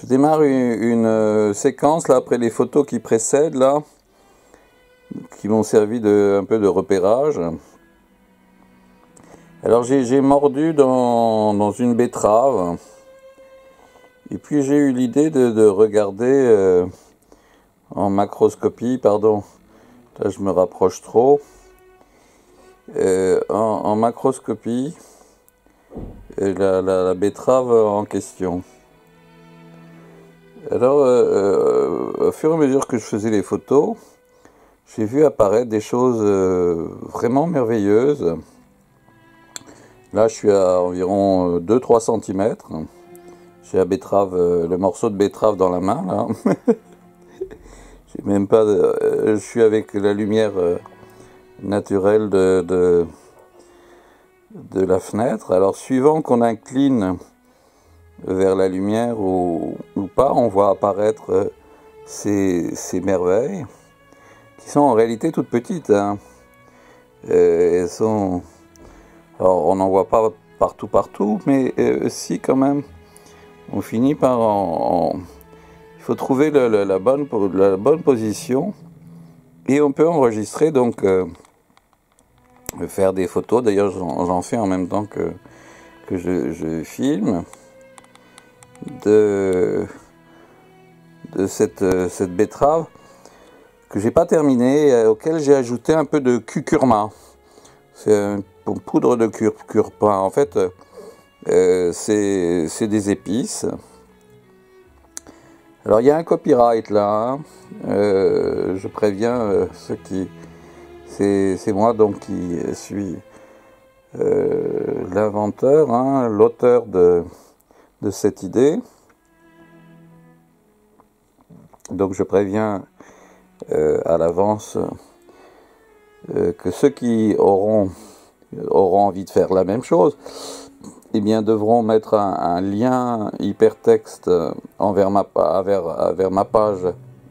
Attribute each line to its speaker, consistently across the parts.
Speaker 1: Je démarre une séquence là après les photos qui précèdent là, qui m'ont servi un peu de repérage. Alors j'ai mordu dans une betterave et puis j'ai eu l'idée de regarder en macroscopie, pardon, là je me rapproche trop, en macroscopie la betterave en question. Alors, au fur et à mesure que je faisais les photos, j'ai vu apparaître des choses vraiment merveilleuses. Là, je suis à environ 2-3 cm. J'ai la betterave, le morceau de betterave dans la main, là. J'ai même pas je suis avec la lumière naturelle de la fenêtre. Alors, suivant qu'on incline vers la lumière ou pas, on voit apparaître ces merveilles qui sont en réalité toutes petites, hein. Elles sont, alors on n'en voit pas partout, mais si quand même, on finit par il faut trouver la bonne position et on peut enregistrer, donc faire des photos. D'ailleurs j'en fais en même temps que je filme de cette betterave que j'ai pas terminé, auquel j'ai ajouté un peu de curcuma. C'est une poudre de curcuma. En fait, c'est des épices. Alors il y a un copyright là, hein. Je préviens ceux qui... C'est moi donc qui suis l'inventeur, hein, l'auteur de cette idée. Donc je préviens à l'avance que ceux qui auront envie de faire la même chose, eh bien devront mettre un lien hypertexte vers ma page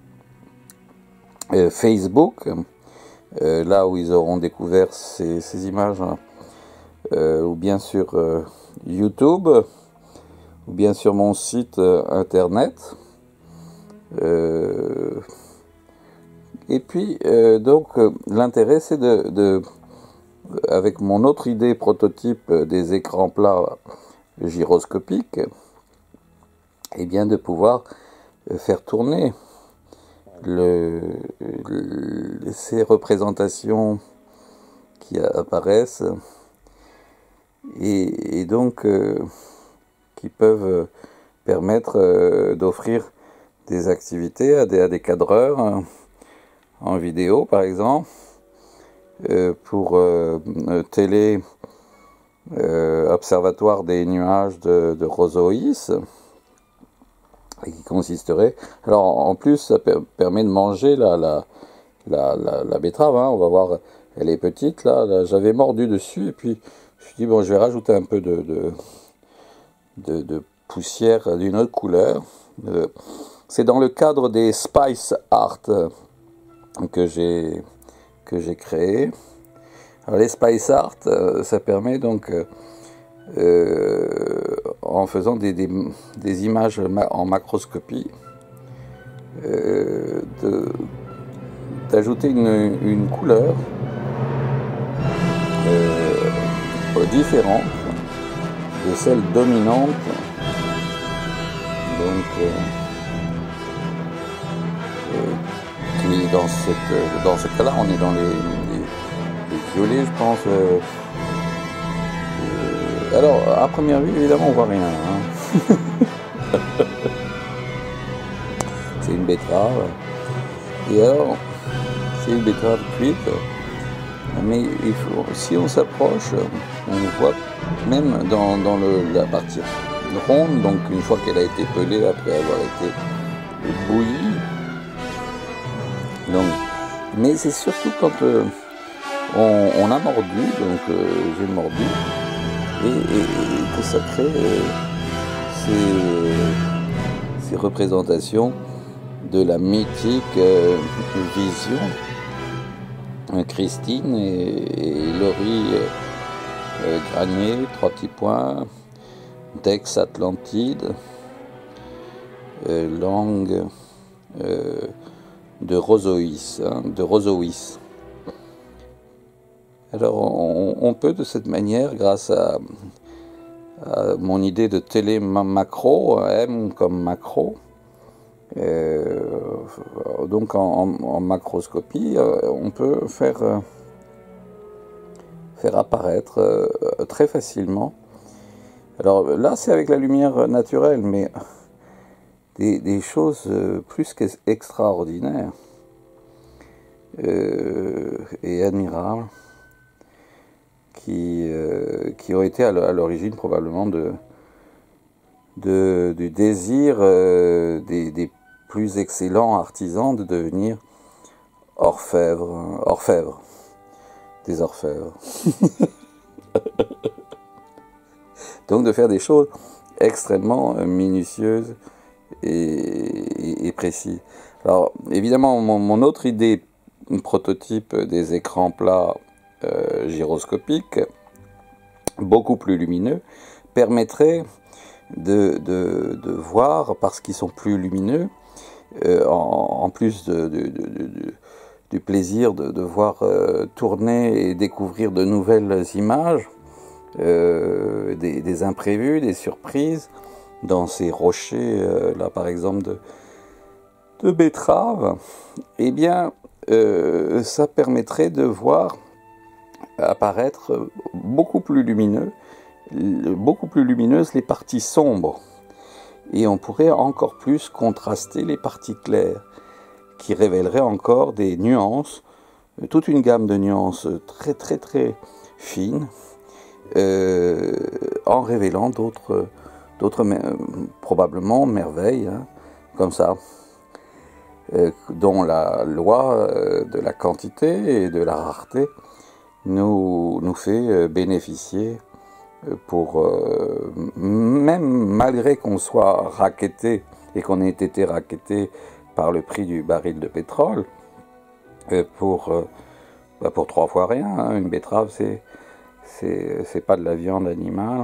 Speaker 1: Facebook, là où ils auront découvert ces images, ou bien sur YouTube, ou bien sur mon site internet. Et puis donc l'intérêt c'est avec mon autre idée prototype des écrans plats gyroscopiques, et bien de pouvoir faire tourner ces représentations qui apparaissent et donc qui peuvent permettre d'offrir des activités à des cadreurs en vidéo par exemple, pour télé observatoire des nuages de Rosoïs, et qui consisterait, alors en plus ça permet de manger la betterave, hein. On va voir, elle est petite là, j'avais mordu dessus et puis je me suis dit bon, je vais rajouter un peu de poussière d'une autre couleur. C'est dans le cadre des Spice Art que j'ai créé. Alors les Spice Art, ça permet donc en faisant des images en macroscopie d'ajouter une couleur différente de celle dominante. Donc dans ce cas-là, on est dans les violets, je pense. Alors, à première vue, évidemment, on voit rien, hein. C'est une betterave. Et alors, c'est une betterave cuite. Mais si on s'approche, on voit même dans la partie ronde, donc une fois qu'elle a été pelée après avoir été bouillie. Donc, mais c'est surtout quand on a mordu, donc j'ai mordu, et que ça crée ces représentations de la mythique vision Christine et Laurie Granier, 3 petits points, d'Aix Atlantide, langue de Rosoïs, hein, de Rosoïs. Alors on peut de cette manière, grâce à mon idée de télé macro, M comme macro, donc en macroscopie, on peut faire apparaître très facilement. Alors là, c'est avec la lumière naturelle, mais des choses plus qu'extraordinaires et admirables qui ont été à l'origine probablement du désir des plus excellents artisans de devenir orfèvres, des orfèvres. Donc de faire des choses extrêmement minutieuses et précises. Alors évidemment, mon autre idée, prototype des écrans plats gyroscopiques, beaucoup plus lumineux, permettrait de voir, parce qu'ils sont plus lumineux, en plus du plaisir de voir tourner et découvrir de nouvelles images, des imprévus, des surprises, dans ces rochers, là par exemple de betterave, eh bien ça permettrait de voir apparaître beaucoup plus lumineuses les parties sombres, et on pourrait encore plus contraster les parties claires, qui révéleraient encore des nuances, toute une gamme de nuances très très très fines, en révélant d'autres probablement merveilles, hein, comme ça, dont la loi de la quantité et de la rareté nous fait bénéficier, pour même malgré qu'on soit racketté et qu'on ait été racketté par le prix du baril de pétrole, pour 3 fois rien, hein. Une betterave, c'est pas de la viande animale,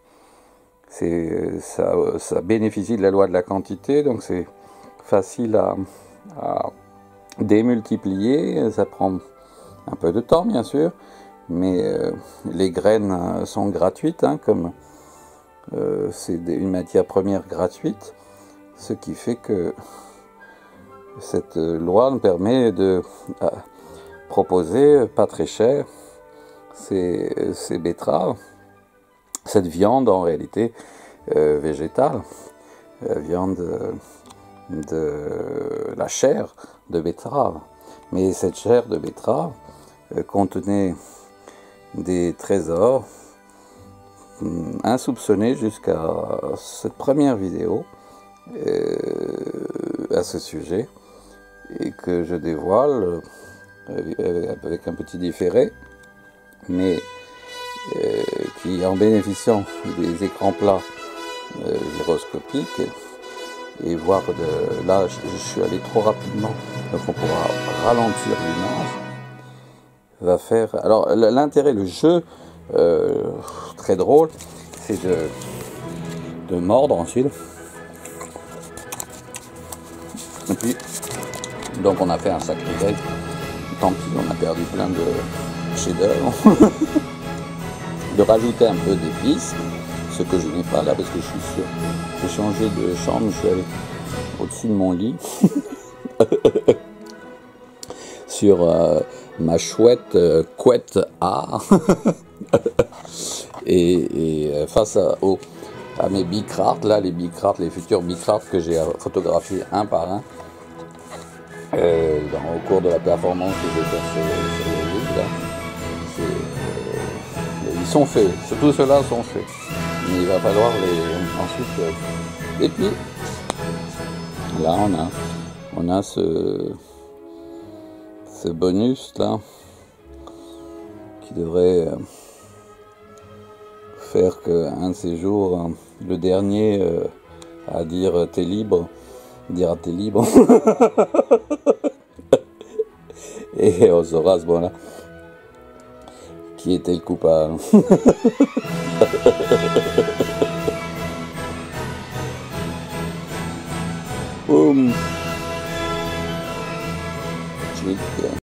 Speaker 1: ça bénéficie de la loi de la quantité, donc c'est facile à démultiplier. Ça prend un peu de temps bien sûr, mais les graines sont gratuites, hein, comme c'est une matière première gratuite, ce qui fait que cette loi nous permet de proposer pas très cher ces betteraves, cette viande en réalité végétale, viande de la chair de betterave. Mais cette chair de betterave contenait des trésors insoupçonnés jusqu'à cette première vidéo à ce sujet, et que je dévoile avec un petit différé, mais qui, en bénéficiant des écrans plats gyroscopiques, et voir là je suis allé trop rapidement, donc on pourra ralentir l'image, va faire. Alors l'intérêt, le jeu très drôle, c'est de mordre ensuite, et puis donc on a fait un sacrilège, tant pis, on a perdu plein de chefs-d'œuvre. De rajouter un peu d'épices, ce que je n'ai pas là parce que je suis sûr. J'ai changé de chambre, je suis allé au-dessus de mon lit sur ma chouette couette A et face à mes bicrates, là, les futurs bicrates que j'ai photographiés un par un au cours de la performance que je vais faire sur le livre, là. Ils sont faits, tous ceux-là sont faits, mais il va falloir ensuite. Et puis là on a ce bonus là qui devrait faire qu'un de ces jours, le dernier à dire t'es libre, dira t'es libre. Et on saura à ce moment-là qui était le coupable. Boum. Chic.